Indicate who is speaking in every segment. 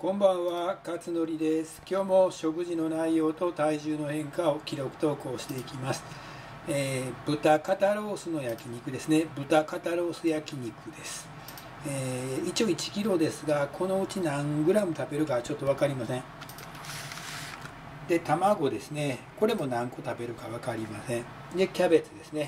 Speaker 1: こんばんは、勝則です。今日も食事の内容と体重の変化を記録投稿していきます。豚肩ロースの焼肉ですね。豚肩ロース焼肉です。一応1キロですが、このうち何グラム食べるかちょっと分かりません。で、卵ですね。これも何個食べるか分かりません。で、キャベツですね。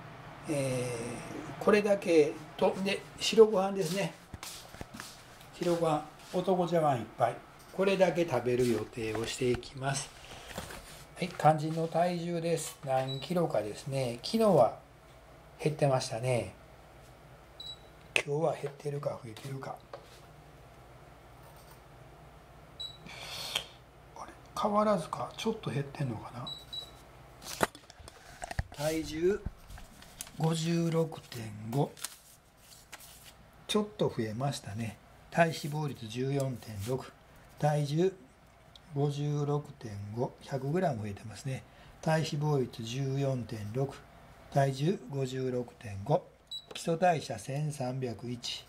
Speaker 1: これだけと、で、白ご飯ですね。白ご飯。男茶碗1杯、これだけ食べる予定をしていきます。はい、肝心の体重です。何キロかですね。昨日は減ってましたね。今日は減ってるか増えてるか。あれ、変わらずか、ちょっと減ってんのかな。体重 56.5、 ちょっと増えましたね。体脂肪率 14.6、 体重 56.5、 100g 増えてますね。体脂肪率 14.6、 体重 56.5、 基礎代謝1301、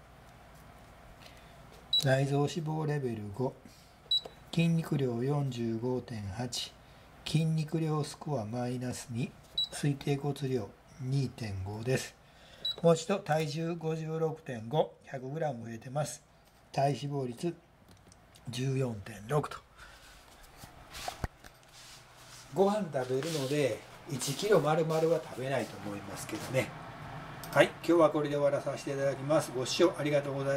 Speaker 1: 内臓脂肪レベル5、筋肉量 45.8、 筋肉量スコアマイナス2、推定骨量 2.5 です。もう一度、体重 56.5、 100g 増えてます。体脂肪率 14.6 と。ご飯食べるので1キロ丸々は食べないと思いますけどね。はい、今日はこれで終わらさせていただきます。ご視聴ありがとうございます。